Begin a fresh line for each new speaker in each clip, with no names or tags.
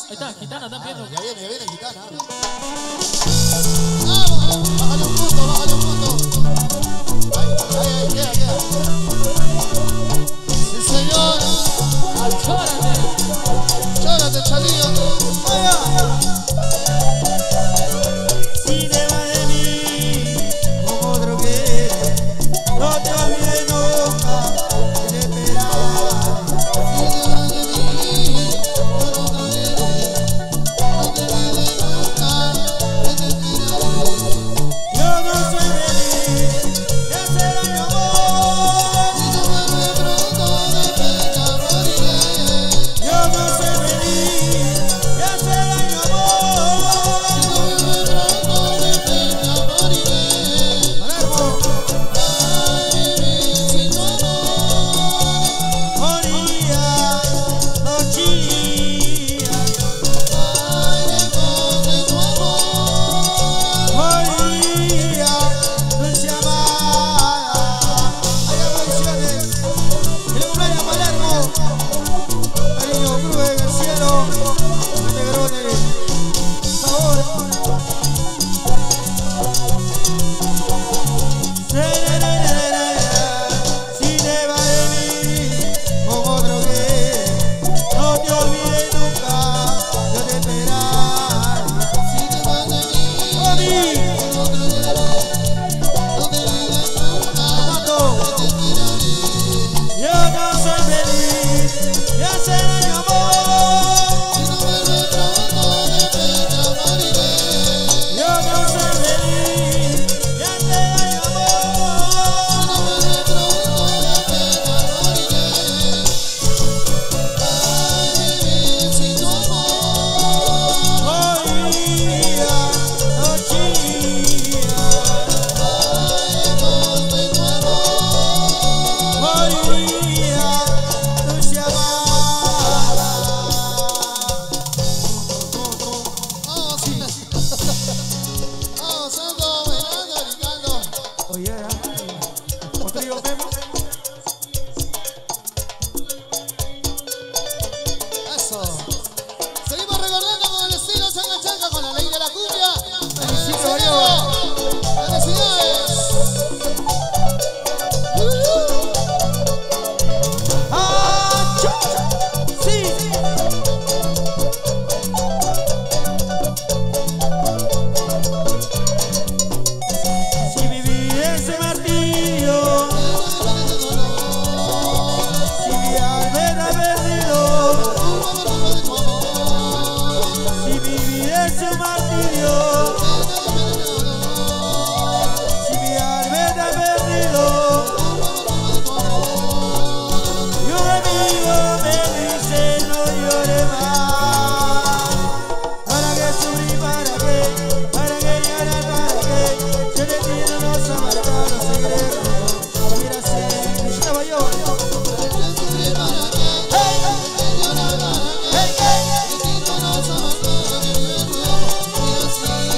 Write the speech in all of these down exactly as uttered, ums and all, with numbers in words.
Ahí está, gitana también.
Ya viene, ya viene gitana. Vamos, bájale un punto, bájale un punto. Ahí, ahí, ahí, queda, queda. Sí, señor.
Chórate.
Chórate, Chalío. Vaya.
Si te vas de mí, como otro que no te olvides nunca de esperar.
Si te vas de mí, como otro que no te olvides nunca de te esperaré.
Yo no soy feliz de hacer mi amor.
Si no vuelve pronto de pena moriré.
Yo no soy feliz de hacer mi amor.
Si no vuelve pronto de pena moriré.
Palermo,
Ay, vivir sin tu amor.
moría, no chilla.
Ay, lejos de tu amor.
Moría, dulce amada. Hay canciones. El cumpleaños Palermo. Cariño, cruz en el cielo. Este grone. Sabor. Si te vas de mí con otro que no te olvides nunca de te esperar.
Si te vas de mí,
Mami.
con otro querer, no te olvides nunca de te esperaré.
Yo no soy feliz de hacer mi amor.
Si no vuelve pronto de pena moriré.
Yo no soy feliz de hacer mi amor.
Si no vuelve pronto de pena moriré. Ay, vivir sin tu amor.
Moría, no chilla.
Ay, lejos de tu amor.
Moría, dulce amada.
Vamos, sí. Vamos, ando bailando, gritando.
Oye, ¿eh? ¿Otro tema?
Eso. Seguimos recordando con el estilo changa changa con la ley de la cumbia.
Felicito,
¡Felicidades! ¡Felicidades!
¡Ah, chu! ¡Sí! Si viví ese martirio, si mi alma perdido, si viví ese martirio, si mi alma perdido, y un amigo me dice no llore más. ¿Para qué sufrir? ¿Para qué? ¿Para qué llorar? ¿Para qué? Si el destino nos ha marcado, seguiré juntos. Vivir así, necesitaba yo. ¡Hey! ¡Hey, hey!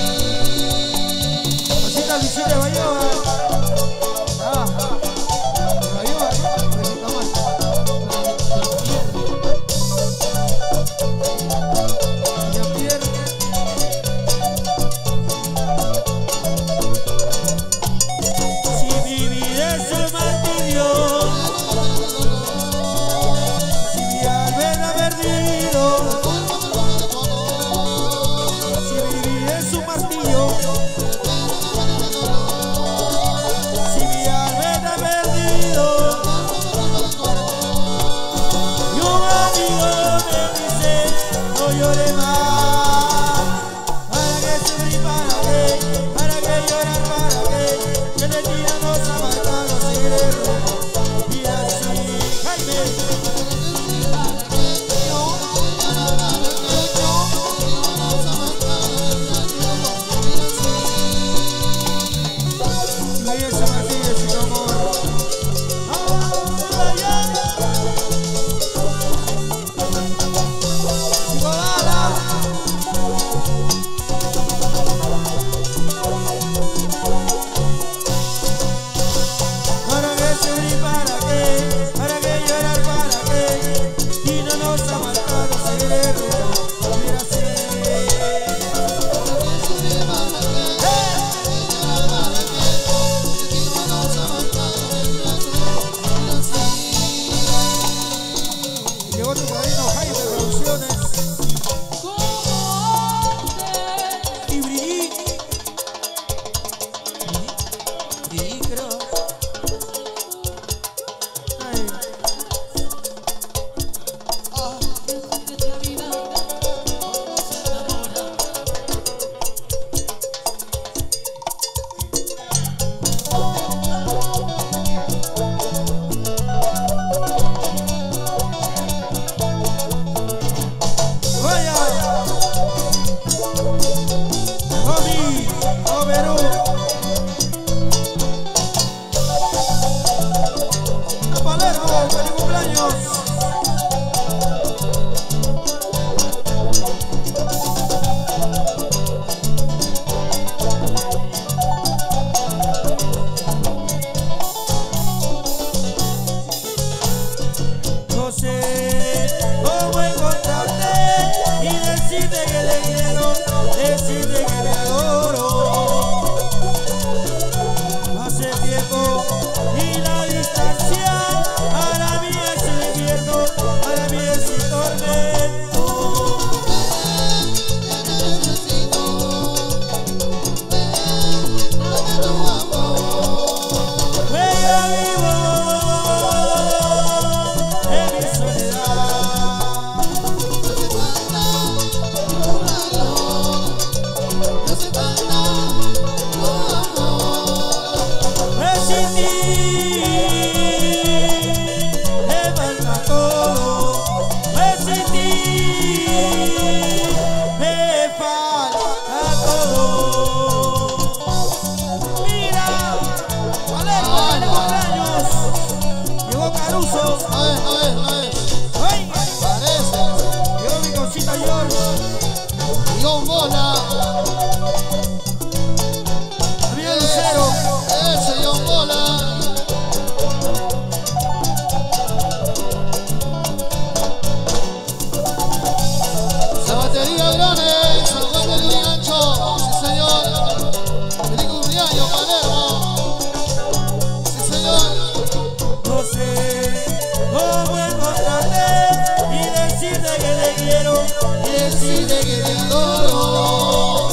Batería Grande, San Juan del Urigancho. Sí, señor. Feliz cumpleaños, Palermo. Sí, señor.
No sé cómo encontrarte y decirte que te quiero
Y decirte que te adoro.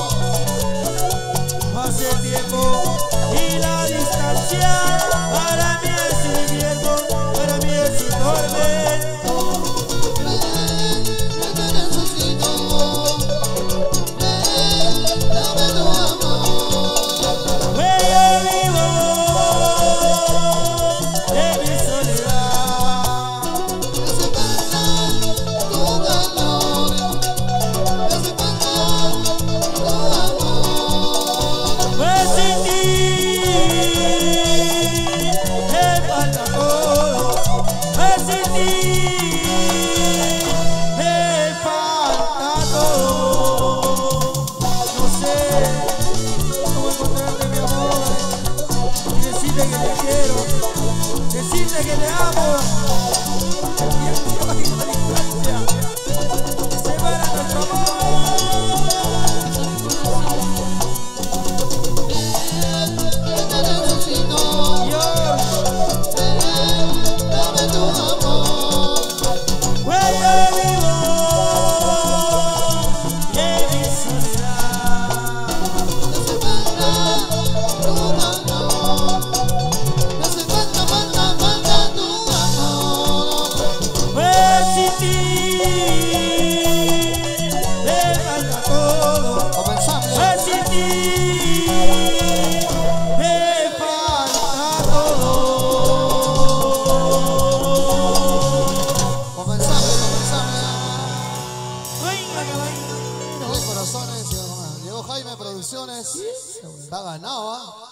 Hace tiempo y la distancia para mí es un invierno, para mí es un tormento.
Yo te necesito. Ven, dame tu amor.
Pues yo vivo de mi soledad.
Me hace falta tu calor. Me hace falta tu amor.
Pues sin ti me falta todo. Pues sin ti me falta todo. No sé cómo encontrarte, mi amor, y decirte que te quiero, decirte que te amo. Y el tiempo y la distancia separa nuestro amor.
Yo te necesito.
Dios,
Ven, dame tu amor.
pues yo vivo de mi soledad.
Me hace falta tu calor. Me hace falta, falta, falta tu amor.
Pues sin ti me falta todo.
Comenzamos.
Pues sin ti me falta todo.
Comenzamos, comenzamos.
Venga, caballero.
Tres corazones. Llegó Jaime Producciones. Está ganado, ¿ah?